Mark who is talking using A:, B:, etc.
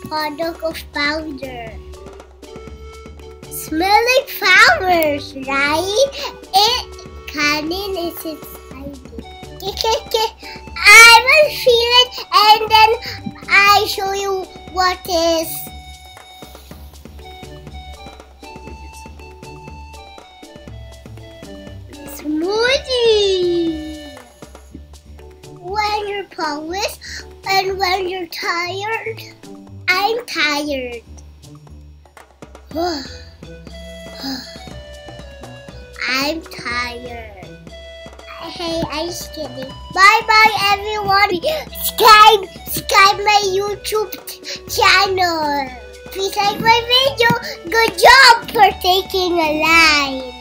A: hot dog of powder. Smell like flowers, right? Kanin is inside it. Okay. I will feel it and then I show you what is. Smoothie. When you're polished and when you're tired, I'm tired. I'm tired. Hey, I'm kidding. Bye bye everyone. Subscribe my YouTube channel. Please like my video. Good job for taking a line.